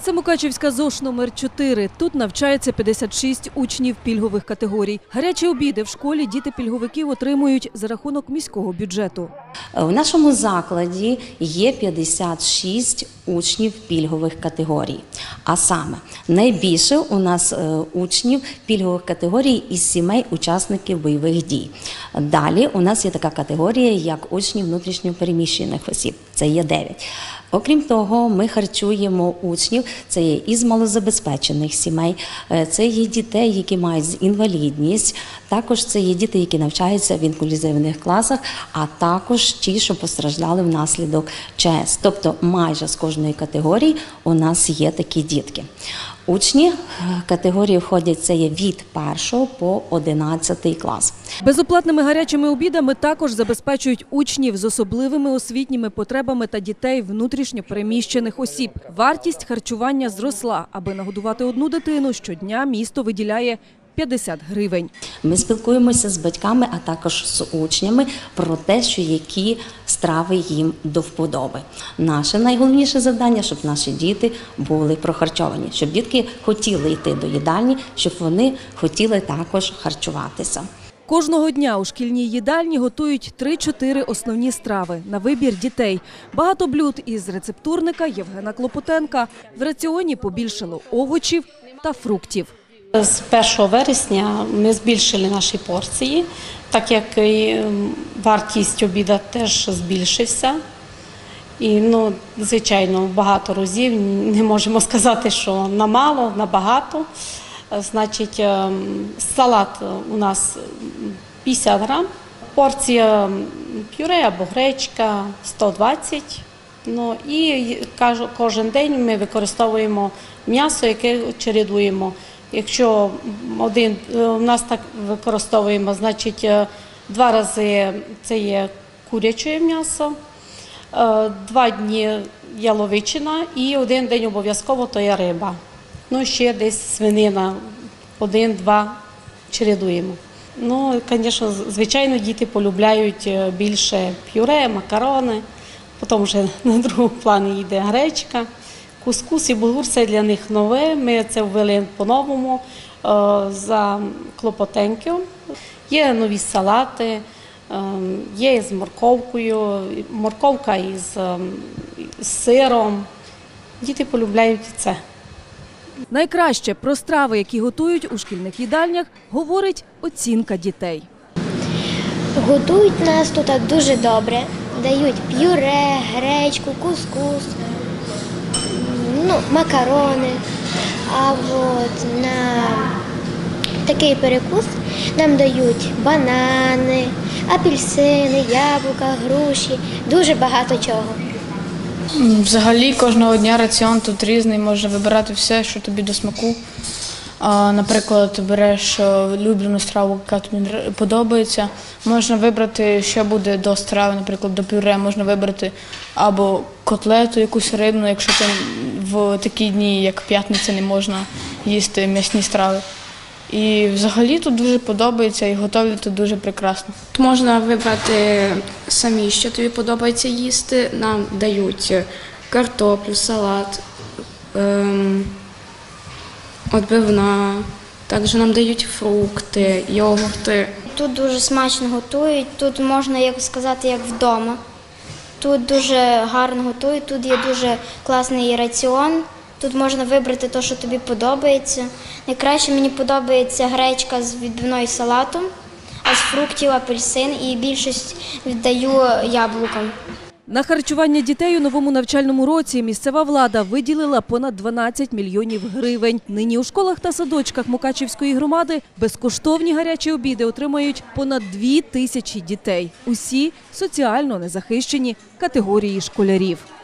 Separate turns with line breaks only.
Це Мукачівська ЗОШ номер 4. Тут навчається 56 учнів пільгових категорій. Гарячі обіди в школі діти пільговиків отримують за рахунок міського бюджету.
У нашому закладі є 56 учнів пільгових категорій. А саме, найбільше у нас учнів пільгових категорій із сімей учасників бойових дій. Далі у нас є така категорія, як учні внутрішньо переміщених осіб. Це є 9. Окрім того, ми харчуємо учнів, це є із малозабезпечених сімей, це є дітей, які мають інвалідність, також це є діти, які навчаються в інклюзивних класах, а також ті, що постраждали внаслідок ЧС. Тобто майже з кожної категорії у нас є такі дітки. Учні категорії входять, це є від 1 по 11 клас.
Безоплатними гарячими обідами також забезпечують учнів з особливими освітніми потребами та дітей внутрішньо переміщених осіб. Вартість харчування зросла. Аби нагодувати одну дитину, щодня місто виділяє 50 гривень.
Ми спілкуємося з батьками, а також з учнями про те, що які страви їм до вподоби. Наше найголовніше завдання, щоб наші діти були прохарчовані, щоб дітки хотіли йти до їдальні, щоб вони хотіли також харчуватися.
Кожного дня у шкільній їдальні готують 3-4 основні страви на вибір дітей. Багато блюд із рецептурника Євгена Клопотенка. В раціоні побільшало овочів та фруктів.
З 1 вересня ми збільшили наші порції, так як і вартість обіду теж збільшився. І, звичайно, багато разів, не можемо сказати, що на мало, на багато. Значить, салат у нас 50 грам, порція пюре або гречка 120. І кожен день ми використовуємо м'ясо, яке чередуємо. Якщо у нас так використовуємо, значить 2 рази це є куряче м'ясо, 2 дні яловичина і 1 день обов'язково то є риба. Ще десь свинина, 1-2 чередуємо. Звичайно, діти полюбляють більше пюре, макарони, потім вже на другому плані йде гречка. Кускус і булгур – це для них нове, ми це ввели по-новому за Клопотенків. Є нові салати, є з морковкою, морковка із сиром. Діти полюбляють це.
Найкраще про страви, які готують у шкільних їдальнях, говорить оцінка дітей.
Готують нас тут дуже добре, дають пюре, гречку, кускус. Макарони, а на такий перекус нам дають банани, апельсини, яблука, груші, дуже багато чого.
Взагалі кожного дня раціон тут різний, можна вибирати все, що тобі до смаку. Наприклад, береш улюблену страву, яка тобі подобається, можна вибрати, що буде до страви, наприклад, до пюре, можна вибрати або котлету, якусь рибну, якщо там в такі дні, як п'ятниця, не можна їсти м'ясні страви. І взагалі тут дуже подобається і готовлять тут дуже прекрасно.
Тут можна вибрати самі, що тобі подобається їсти. Нам дають картоплю, салат, відбивна, також нам дають фрукти, йогурти.
Тут дуже смачно готують, тут можна, як сказати, як вдома. Тут дуже гарно готують, тут є дуже класний раціон. Тут можна вибрати те, що тобі подобається. Найкраще мені подобається гречка з відбивною салатом, а з фруктів апельсин і більшість віддаю яблукам.
На харчування дітей у новому навчальному році місцева влада виділила понад 12 мільйонів гривень. Нині у школах та садочках Мукачівської громади безкоштовні гарячі обіди отримають понад 2000 дітей. Усі соціально незахищені категорії школярів.